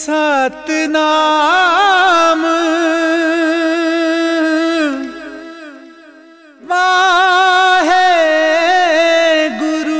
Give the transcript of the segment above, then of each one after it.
सतनाम वाहेगुरु।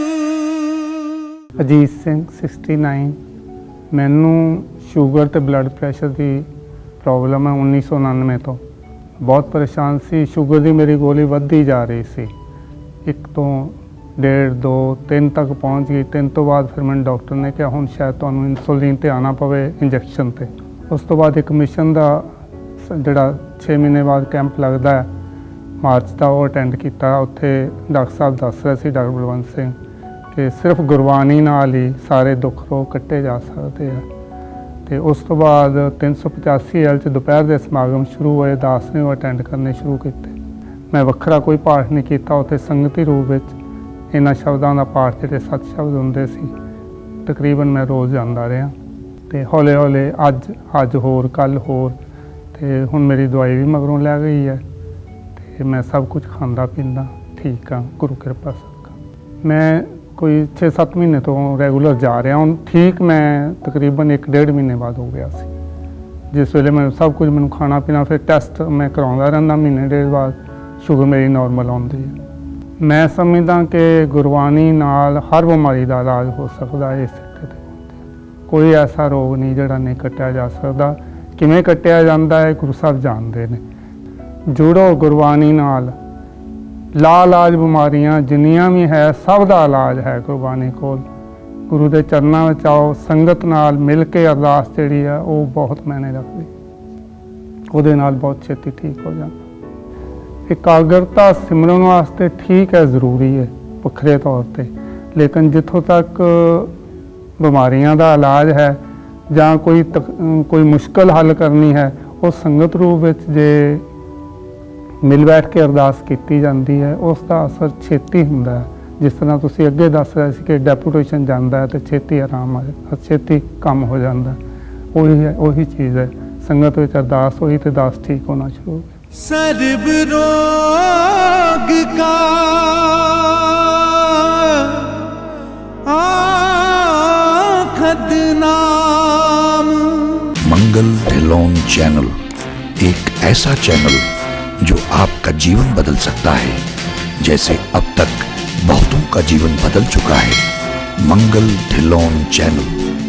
अजीत सिंह 69। मैनू शूगर ते blood pressure की प्रॉब्लम है 1999 तो। बहुत परेशान सी। शुगर की मेरी गोली वधदी जा रही सी। 1 तो 1.5 2 3 तक पहुँच गई। 3 तो बाद फिर मैंने डॉक्टर ने कहा हुण शायद तुहानूं इंसुलिन ते आना पवे इंजैक्शन ते। उस तो बाद एक मिशन का जिहड़ा 6 महीने बाद कैंप लगता है मार्च का, वो अटेंड किया। उत्थे डॉक्टर साहब दस रहे सी, डॉक्टर बलवंत सिंह, कि सिर्फ गुरबाणी नाल ही सारे दुख रोग कट्टे जा सकते हैं। तो उस तो बाद 385 एल दोपहर के समागम शुरू हुए। दास ने वो अटेंड करने शुरू किए। मैं वखरा कोई पाठ नहीं किया। उत्थे संगती रूप में इन्हां शब्दों का पाठ जिहड़े 7 शब्द होंदे सी तकरीबन मैं रोज़ जाता रहा। तो हौले हौले अज होर कल होर, तो हुण मेरी दवाई भी मगरों लै गई है। तो मैं सब कुछ खाता पींदा ठीक हाँ, गुरु कृपा सदका। मैं कोई 6-7 महीने तो रैगूलर जा रहा हूँ ठीक। मैं तकरीबन 1-1.5 महीने बाद हो गया सी। जिस वेले मैं सब कुछ मैंने खाना पीना, फिर टैसट मैं करवाता रहता महीने 1.5 बाद, शुगर मेरी नॉर्मल आती है। मैं समझदा कि गुरबाणी नाल हर बीमारी का इलाज हो सकता है। इस सिक्के ते कोई ऐसा रोग नहीं जिहड़ा नहीं कट्टिया जा सकता। किवें कट्टिया जाता है गुरु साहब जानते हैं। जुड़ो गुरबाणी नाल। ला इलाज बीमारियां जिन्नियां भी है सब का इलाज है गुरबाणी कोल। गुरु के चरणों में आओ, संगत नाल मिल के अरदास जिहड़ी है वो बहुत मायने रखदी। उहदे नाल बहुत छेती ठीक हो जाता। एकाग्रता सिमरन वास्ते ठीक है, ज़रूरी है वखरे तौर पर। लेकिन जिथों तक बीमारियां का इलाज है जां कोई मुश्किल हल करनी है, वो संगत रूप में जे मिल बैठ के अरदास की जाती है उसका असर छेती होंदा है। जिस तरह तुसीं अगे दस रहे सी कि डेपूटेशन जाता है तो छेती आराम आ जाता, छेती कम हो जाता। वही चीज़ है। संगत में अरदास हुई तो दास ठीक होना शुरू हो गया। सर्ब रोग का आखद नाम। मंगल ढिल्लोन चैनल एक ऐसा चैनल जो आपका जीवन बदल सकता है, जैसे अब तक बहुतों का जीवन बदल चुका है। मंगल ढिल्लोन चैनल।